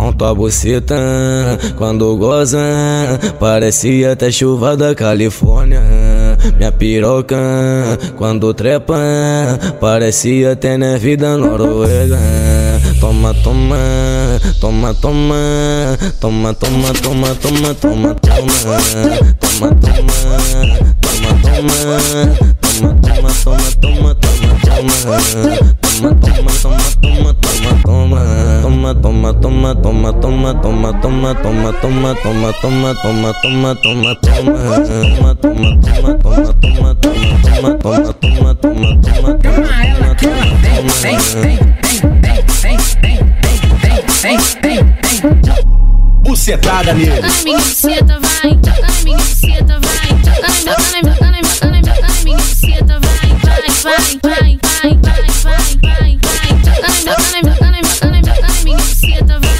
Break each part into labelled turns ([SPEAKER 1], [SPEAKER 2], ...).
[SPEAKER 1] Tua buceta, quando goza, parecia até chuva da Califórnia. Minha piroca, quando trepa, parecia até neve da Noruega. Toma, toma, toma, toma, toma, toma, toma, toma, toma, toma, toma, toma, toma, toma, toma, toma, toma,
[SPEAKER 2] bucetada nele.
[SPEAKER 3] Ai, minha buceta vai, ai, minha buceta vai, ai, minha buceta vai, vai, vai, vai, vai, vai, vai, vai, ai, minha buceta vai.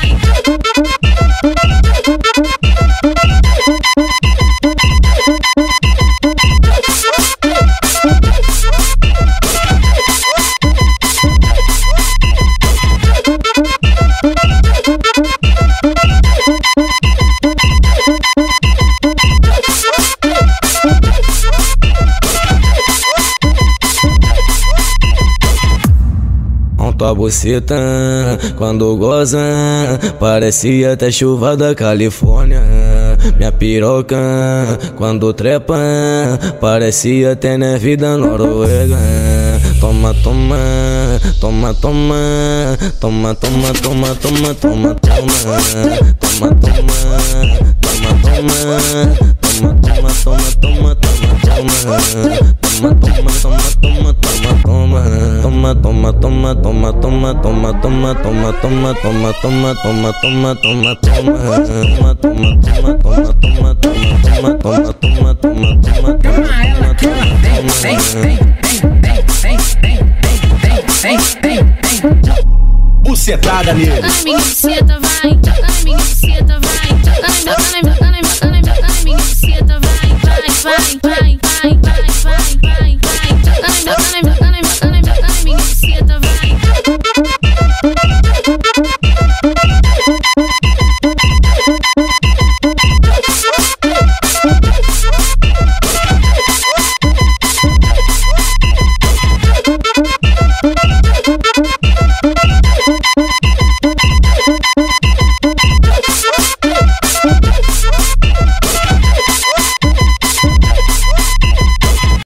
[SPEAKER 1] Tua buceta, quando goza, parecia até chuva da Califórnia. Minha piroca, quando trepa, parecia até neve da Noruega. Toma, toma, toma, toma, toma, toma, toma, toma, toma, toma, toma, toma, toma, toma, toma, toma, toma,
[SPEAKER 2] bucetada nele.
[SPEAKER 3] Ai, minha buceta vai, ai, minha buceta vai, ai, minha buceta vai, vai, vai, vai.